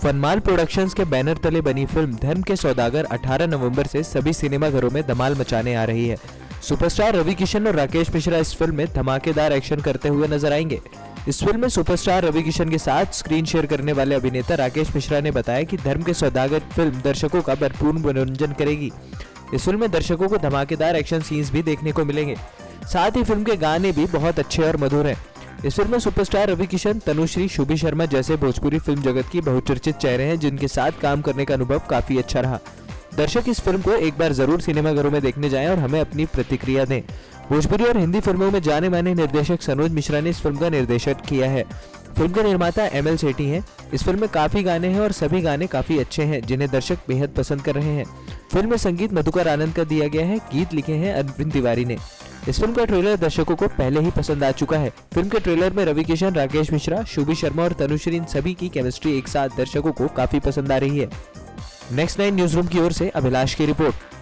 फनमाल productions के banner तले बनी फिल्म धर्म के सौदागर 18 नवंबर से सभी सिनेमाघरों में धमाल मचाने आ रही है। सुपरस्टार रवि किशन और राकेश मिश्रा इस फिल्म में धमाकेदार एक्शन करते हुए नजर आएंगे। इस फिल्म में सुपरस्टार रवि किशन के साथ स्क्रीन शेयर करने वाले अभिनेता राकेश मिश्रा ने बताया कि धर्म के सौदागर फिल्म दर्शकों का भरपूर मनोरंजन करेगी। इस फिल्म में दर्शकों को धमाकेदार एक्शन सीन्स भी देखने को मिलेंगे। साथ ही फिल्म के गाने भी बहुत अच्छे और मधुर हैं। इस फिल्म में सुपरस्टार रवि किशन, तनुश्री, शुभी शर्मा जैसे भोजपुरी फिल्म जगत की बहुचर्चित चेहरे हैं, जिनके साथ काम करने का अनुभव काफी अच्छा रहा। दर्शक इस फिल्म को एक बार जरूर सिनेमाघरों में देखने जाएं और हमें अपनी प्रतिक्रिया दें। भोजपुरी और हिंदी फिल्मों में जाने माने निर्देशक सनोज मिश्रा ने इस फिल्म का निर्देशन किया है। फिल्म के निर्माता ML सेठी हैं। इस फिल्म में काफी गाने हैं और सभी गाने काफी अच्छे हैं, जिन्हें दर्शक बेहद पसंद कर रहे हैं। फिल्म में संगीत मधुकर आनंद का दिया गया है। गीत लिखे हैं अरविंद तिवारी ने। इस फिल्म का ट्रेलर दर्शकों को पहले ही पसंद आ चुका है। फिल्म के ट्रेलर में रवि किशन, राकेश मिश्रा, शुभी शर्मा और तनुश्री, इन सभी की केमिस्ट्री एक साथ दर्शकों को काफी पसंद आ रही है। नेक्स्ट 9 न्यूज रूम की ओर से अभिलाष की रिपोर्ट।